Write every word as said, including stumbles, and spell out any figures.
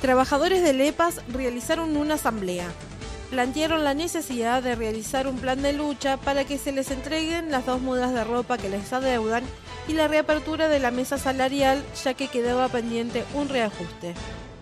Trabajadores del E P A S realizaron una asamblea. Plantearon la necesidad de realizar un plan de lucha para que se les entreguen las dos mudas de ropa que les adeudan y la reapertura de la mesa salarial, ya que quedaba pendiente un reajuste.